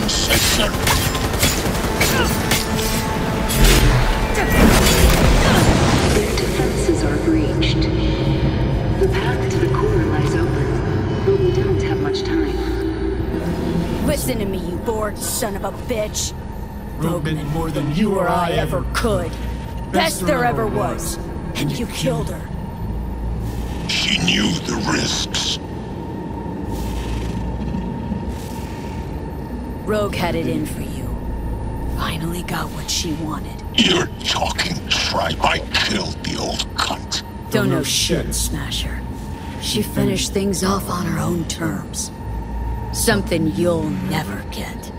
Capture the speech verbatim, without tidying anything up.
motion sensor. Their defenses are breached. The path to the core lies open, but we don't have much time. Listen to me, you bored son of a bitch. Rogue meant more than You or I ever could. Best there ever was. And you killed her. She knew the risks. Rogue had it in for you. Finally got what she wanted. You're talking tripe. I killed the old cunt. Don't know shit, Smasher. She finished things off on her own terms. Something you'll never get.